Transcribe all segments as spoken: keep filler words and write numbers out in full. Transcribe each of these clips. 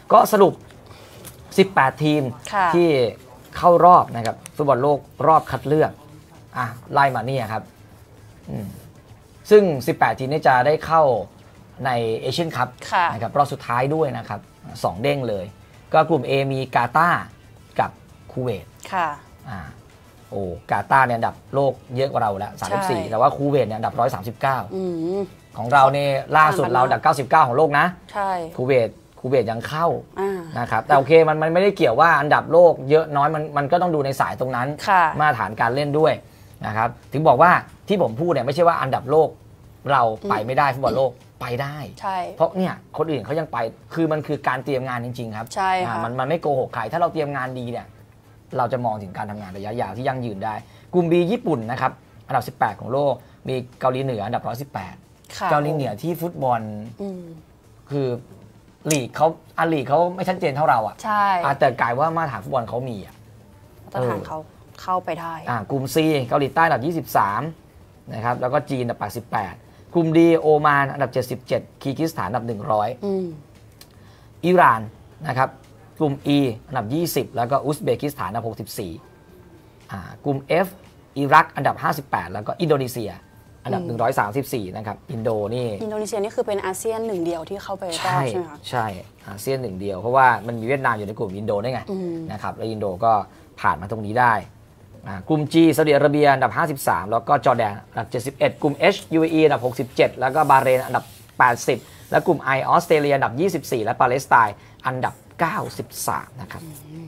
ก็สรุปสิบแปดทีมที่เข้ารอบนะครับฟุตบอลโลกรอบคัดเลือกอ่ะไล่มาเนี่ยครับซึ่งสิบแปดทีมนี้จะได้เข้าในเอเชียนคัพนะครับรอบสุดท้ายด้วยนะครับสองเด้งเลยก็กลุ่ม A มีกาตาร์กับคูเวตค่ะอ่าโอ้กาตาร์เนี่ยอันดับโลกเยอะกว่าเราแล้วสามสิบสี่แต่ว่าคูเวตเนี่ยอันดับหนึ่งร้อยสามสิบเก้าอืมของเราเนี่ยล่าสุดเราอันดับเก้าสิบเก้าของโลกนะใช่คูเวตคูเวตยังเข้านะครับแต่โอเคมันมันไม่ได้เกี่ยวว่าอันดับโลกเยอะน้อยมันมันก็ต้องดูในสายตรงนั้นมาตรฐานการเล่นด้วยนะครับถึงบอกว่าที่ผมพูดเนี่ยไม่ใช่ว่าอันดับโลกเราไปไม่ได้ฟุตบอลโลกไปได้เพราะเนี่ยคนอื่นเขายังไปคือมันคือการเตรียมงานจริงๆครับใช่ค่ะมันมันไม่โกหกใครถ้าเราเตรียมงานดีเนี่ยเราจะมองถึงการทำงานระยะยาวที่ยั่งยืนได้กลุ่ม B ญี่ปุ่นนะครับอันดับสิบแปดของโลกมีเกาหลีเหนืออันดับหนึ่งร้อยสิบแปดเกาหลีเหนือที่ฟุตบอลคือลีกเขาอาลีกเขาไม่ชัดเจนเท่าเราอ่ะใช่แต่กลายว่ามาตรฐานฟุตบอลเขามีอ่ะมาตรฐานเขาเข้าไปได้อ่ากลุ่ม C เกาหลีใต้อันดับยี่สิบสามนะครับแล้วก็จีนอันดับแปดสิบแปดกลุ่ม D โอมานอันดับเจ็ดสิบเจ็ดคีร์กิสถานอันดับหนึ่งร้อยอืมอิหร่านนะครับกลุ่ม E อันดับยี่สิบแล้วก็อุซเบกิสถานอันดับหกสิบสี่อ่ากลุ่ม F อิรักอันดับห้าสิบแปดแล้วก็อินโดนีเซียอันดับหนึ่งร้อยสามสิบสี่นะครับอินโดนี่อินโดนีเซียนี่คือเป็นอาเซียนหนึ่งเดียวที่เข้าไปรอบใช่ไหมคะใช่อาเซียนหนึ่งเดียวเพราะว่ามันมีเวียดนามอยู่ในกลุ่มอินโดได้ไงนะครับแล้วอินโดก็ผ่านมาตรงนี้ได้กลุ่ม G ซาอุดิอาระเบียอันดับห้าสิบสามแล้วก็จอร์แดนอันดับเจ็ดสิบเอ็ดกลุ่ม H ยู เอ อี อันดับหกสิบเจ็ดแล้วก็บาห์เรนอันดับแปดสิบและกลุ่ม I ออสเตรเลียอันดับยี่สิบสี่และปาเลสไตน์อันดับเก้าสิบสามนะครับ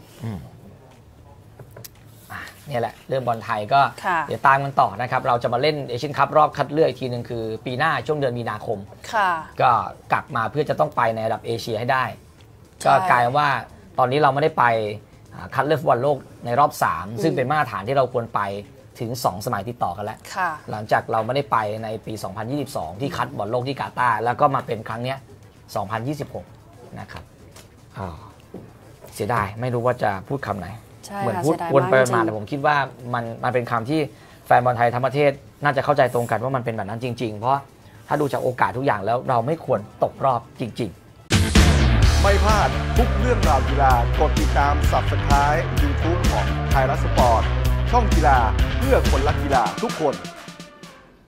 นี่แหละเรื่องบอลไทยก็เดี๋ยวตามกันต่อนะครับเราจะมาเล่นเอเชียนคัพรอบคัดเลือกอีกทีนึงคือปีหน้าช่วงเดือนมีนาคมก็กลับมาเพื่อจะต้องไปในระดับเอเชียให้ได้ก็กลายว่าตอนนี้เราไม่ได้ไปคัดเลือกฟุตบอลโลกในรอบสามซึ่งเป็นมาตรฐานที่เราควรไปถึงสองสมัยติดต่อกันแล้วหลังจากเราไม่ได้ไปในปีสองพันยี่สิบสองที่คัดบอลโลกที่กาตาร์แล้วก็มาเป็นครั้งนี้สองพันยี่สิบหกนะครับเสียดายไม่รู้ว่าจะพูดคำไหนเหมือนพูดวนไปมาแต่ผมคิดว่ามันมันเป็นคำที่แฟนบอลไทยทั้งประเทศน่าจะเข้าใจตรงกันว่ามันเป็นแบบนั้นจริงๆเพราะถ้าดูจากโอกาสทุกอย่างแล้วเราไม่ควรตกรอบจริงๆไม่พลาดทุกเรื่องราวกีฬากดติดตาม ซับสไครบ์ ยูทูบ ของไทยรัฐสปอร์ตช่องกีฬาเพื่อคนรักกีฬาทุกคน